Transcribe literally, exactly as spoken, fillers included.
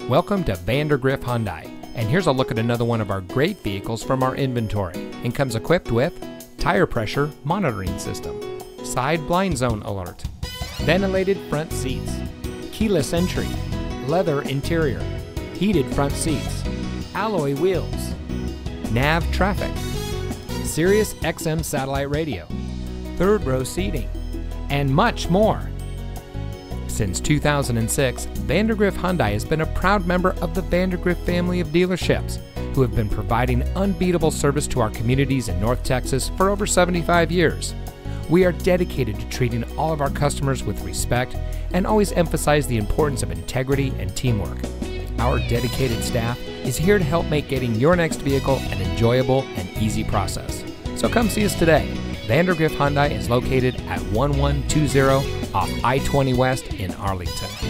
Welcome to Vandergriff Hyundai, and here's a look at another one of our great vehicles from our inventory, and comes equipped with tire pressure monitoring system, side blind zone alert, ventilated front seats, keyless entry, leather interior, heated front seats, alloy wheels, nav traffic, Sirius X M satellite radio, third row seating, and much more. Since two thousand six, Vandergriff Hyundai has been a proud member of the Vandergriff family of dealerships, who have been providing unbeatable service to our communities in North Texas for over seventy-five years. We are dedicated to treating all of our customers with respect and always emphasize the importance of integrity and teamwork. Our dedicated staff is here to help make getting your next vehicle an enjoyable and easy process. So come see us today. Vandergriff Hyundai is located at one one two zero off I twenty West in Arlington.